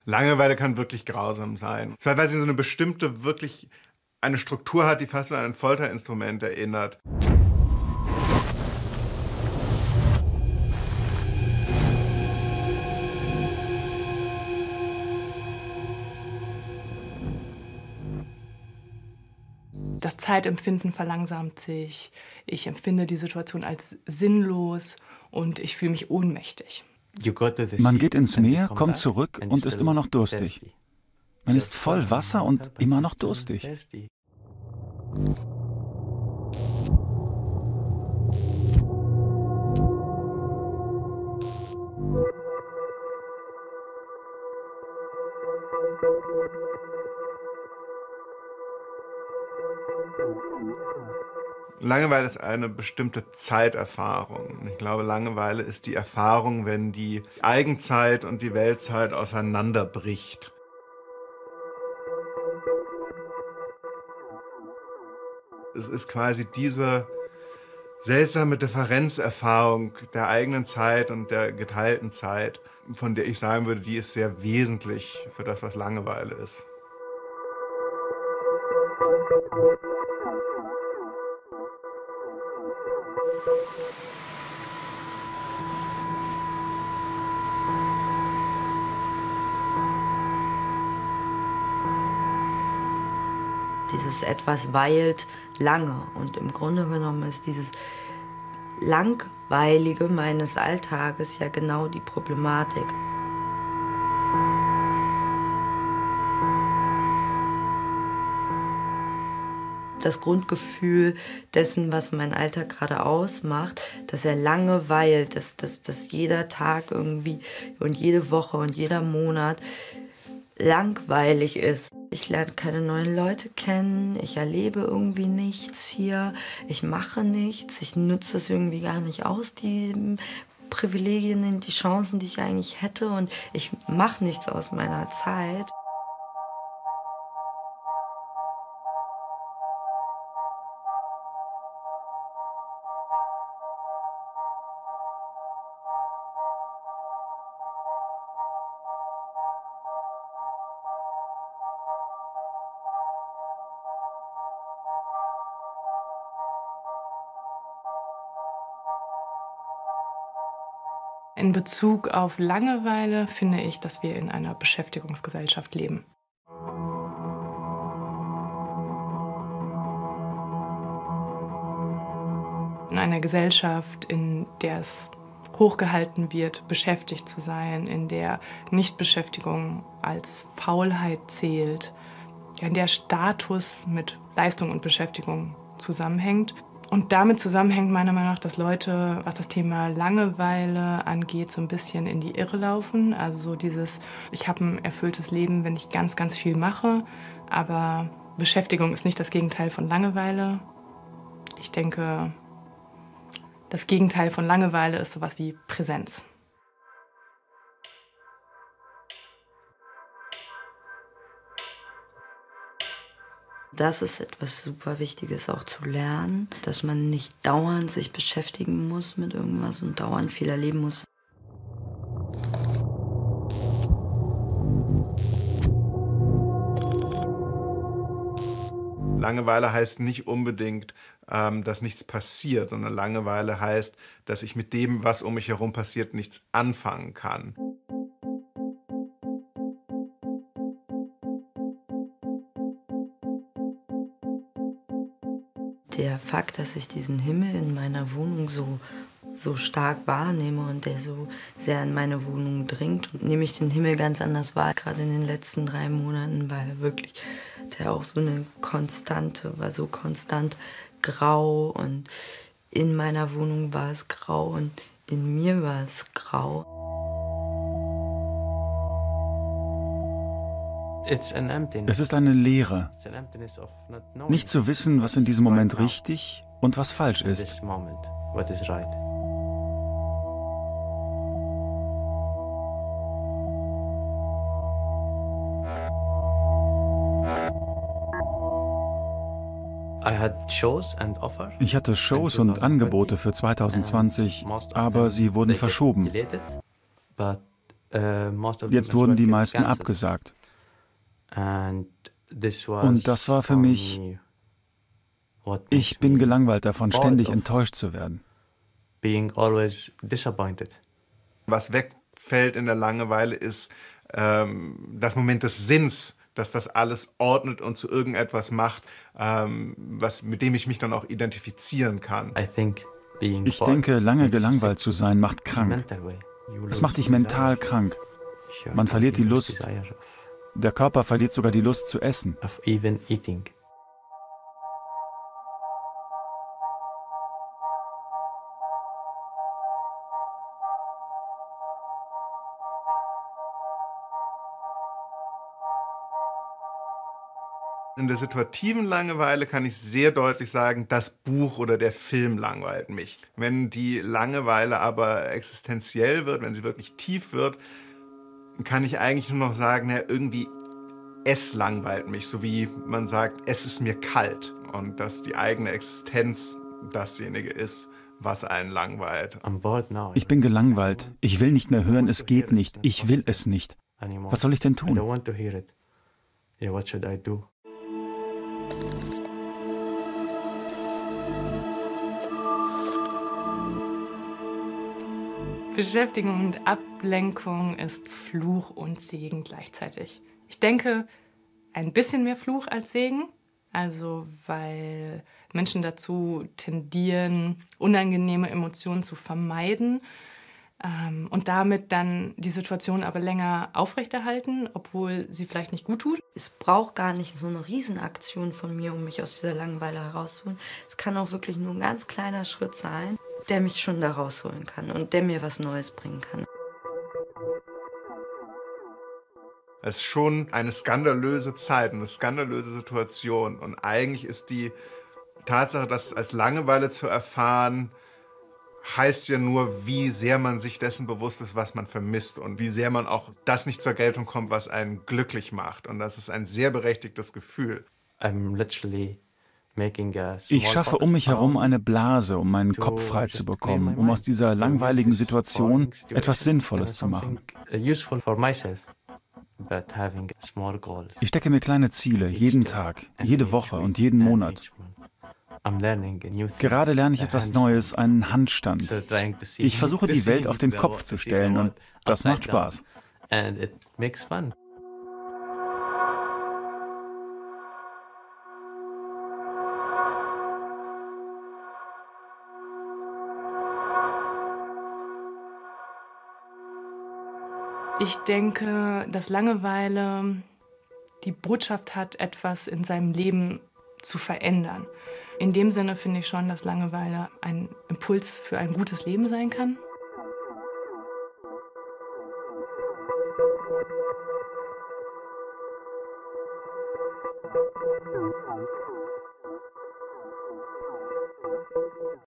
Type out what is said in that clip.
Langeweile kann wirklich grausam sein. Zwar, weil sie so eine bestimmte, wirklich eine Struktur hat, die fast an ein Folterinstrument erinnert. Das Zeitempfinden verlangsamt sich, ich empfinde die Situation als sinnlos und ich fühle mich ohnmächtig. Man geht ins Meer, kommt zurück und ist immer noch durstig. Man ist voll Wasser und immer noch durstig. Langeweile ist eine bestimmte Zeiterfahrung. Ich glaube, Langeweile ist die Erfahrung, wenn die Eigenzeit und die Weltzeit auseinanderbricht. Es ist quasi diese seltsame Differenzerfahrung der eigenen Zeit und der geteilten Zeit, von der ich sagen würde, die ist sehr wesentlich für das, was Langeweile ist. Dieses etwas weilt lange und im Grunde genommen ist dieses Langweilige meines Alltages ja genau die Problematik. Das Grundgefühl dessen, was mein Alltag gerade ausmacht, dass er lange weilt, dass jeder Tag irgendwie und jede Woche und jeder Monat langweilig ist. Ich lerne keine neuen Leute kennen, ich erlebe irgendwie nichts hier, ich mache nichts, ich nutze es irgendwie gar nicht aus, die Privilegien, die Chancen, die ich eigentlich hätte, und ich mache nichts aus meiner Zeit. In Bezug auf Langeweile finde ich, dass wir in einer Beschäftigungsgesellschaft leben. In einer Gesellschaft, in der es hochgehalten wird, beschäftigt zu sein, in der Nichtbeschäftigung als Faulheit zählt, in der Status mit Leistung und Beschäftigung zusammenhängt. Und damit zusammenhängt meiner Meinung nach, dass Leute, was das Thema Langeweile angeht, so ein bisschen in die Irre laufen. Also so dieses, ich habe ein erfülltes Leben, wenn ich ganz, ganz viel mache. Aber Beschäftigung ist nicht das Gegenteil von Langeweile. Ich denke, das Gegenteil von Langeweile ist sowas wie Präsenz. Das ist etwas super Wichtiges auch zu lernen, dass man nicht dauernd sich beschäftigen muss mit irgendwas und dauernd viel erleben muss. Langeweile heißt nicht unbedingt, dass nichts passiert, sondern Langeweile heißt, dass ich mit dem, was um mich herum passiert, nichts anfangen kann. Der Fakt, dass ich diesen Himmel in meiner Wohnung so stark wahrnehme und der so sehr in meine Wohnung dringt, und nehme ich den Himmel ganz anders wahr. Gerade in den letzten 3 Monaten war er wirklich, der auch so eine Konstante, war so konstant grau, und in meiner Wohnung war es grau und in mir war es grau. Es ist eine Leere, nicht zu wissen, was in diesem Moment richtig und was falsch ist. Ich hatte Shows und Angebote für 2020, aber sie wurden verschoben. Jetzt wurden die meisten abgesagt. Und das war für mich, ich bin gelangweilt davon, ständig enttäuscht zu werden. Was wegfällt in der Langeweile ist das Moment des Sinns, dass das alles ordnet und zu irgendetwas macht, mit dem ich mich dann auch identifizieren kann. Ich denke, lange gelangweilt zu sein, macht krank. Es macht dich mental krank. Man verliert die Lust. Der Körper verliert sogar die Lust zu essen. In der situativen Langeweile kann ich sehr deutlich sagen, das Buch oder der Film langweilt mich. Wenn die Langeweile aber existenziell wird, wenn sie wirklich tief wird, kann ich eigentlich nur noch sagen, ja, irgendwie es langweilt mich, so wie man sagt, es ist mir kalt und dass die eigene Existenz dasjenige ist, was einen langweilt. Ich bin gelangweilt. Ich will nicht mehr hören, es geht nicht. Ich will es nicht. Was soll ich denn tun? Beschäftigung und Ablenkung ist Fluch und Segen gleichzeitig. Ich denke, ein bisschen mehr Fluch als Segen, also weil Menschen dazu tendieren, unangenehme Emotionen zu vermeiden und damit dann die Situation aber länger aufrechterhalten, obwohl sie vielleicht nicht gut tut. Es braucht gar nicht so eine Riesenaktion von mir, um mich aus dieser Langeweile herauszuholen. Es kann auch wirklich nur ein ganz kleiner Schritt sein, der mich schon da rausholen kann und der mir was Neues bringen kann. Es ist schon eine skandalöse Zeit, eine skandalöse Situation. Und eigentlich ist die Tatsache, das als Langeweile zu erfahren, heißt ja nur, wie sehr man sich dessen bewusst ist, was man vermisst und wie sehr man auch das nicht zur Geltung kommt, was einen glücklich macht. Und das ist ein sehr berechtigtes Gefühl. Ich schaffe um mich herum eine Blase, um meinen Kopf frei zu bekommen, um aus dieser langweiligen Situation etwas Sinnvolles zu machen. Ich stecke mir kleine Ziele, jeden Tag, jede Woche und jeden Monat. Gerade lerne ich etwas Neues, einen Handstand. Ich versuche, die Welt auf den Kopf zu stellen und das macht Spaß. Ich denke, dass Langeweile die Botschaft hat, etwas in seinem Leben zu verändern. In dem Sinne finde ich schon, dass Langeweile ein Impuls für ein gutes Leben sein kann.